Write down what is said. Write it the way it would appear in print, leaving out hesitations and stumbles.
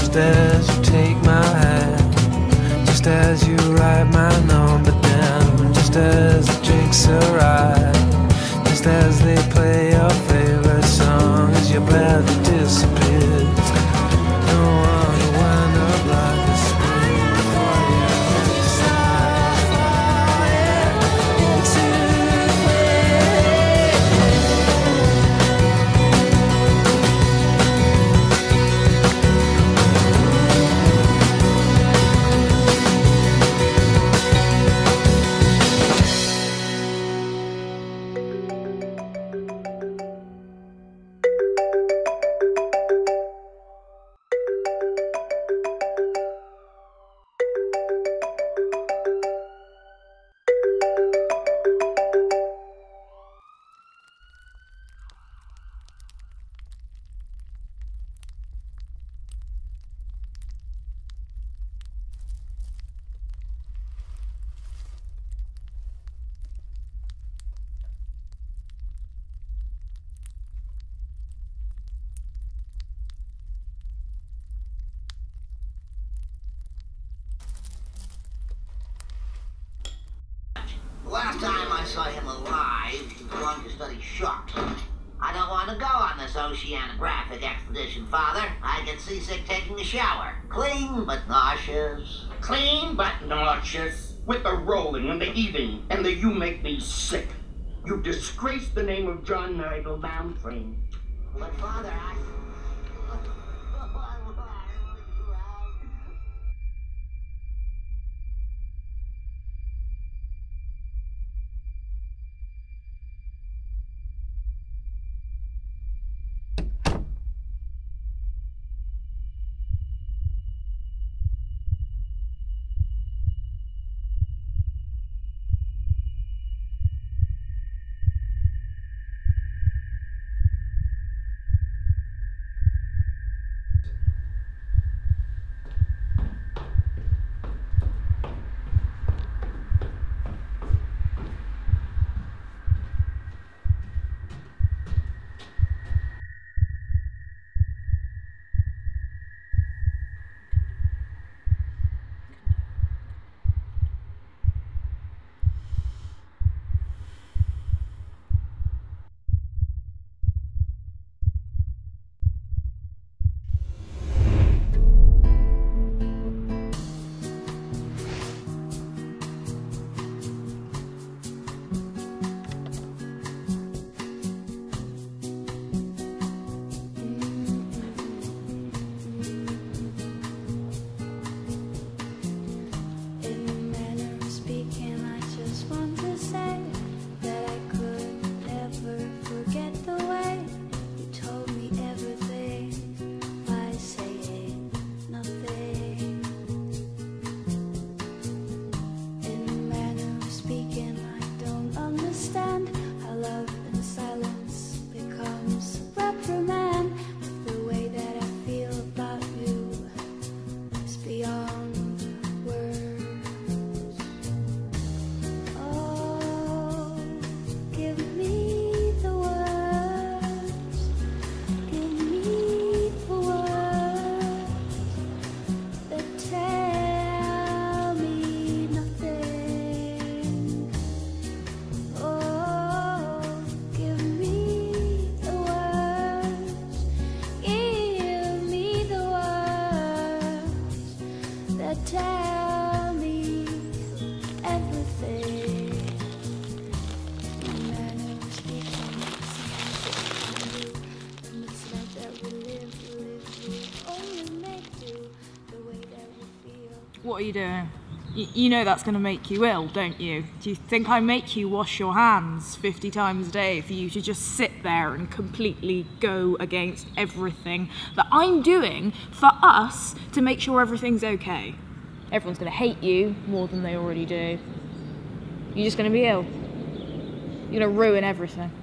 just as you take my hand, just as you write my number down, just as the drinks arrive, just as they play your favorite song, as your breath disappears. No one will wind up like a spring before you start falling into Last time I saw him alive, he belonged to study sharks. I don't want to go on this oceanographic expedition, Father. I get seasick taking a shower. Clean but nauseous. Clean but nauseous. With the rolling and the heaving and the you make me sick. You disgraced the name of John Nigel Lamprey. But Father, I... Tell me everything. No matter who's speaking, and it's like that we live, only make do the way that we feel. What are you doing? You know that's going to make you ill, don't you? Do you think I make you wash your hands 50 times a day for you to just sit there and completely go against everything that I'm doing for us to make sure everything's okay? Everyone's going to hate you more than they already do. You're just going to be ill. You're going to ruin everything.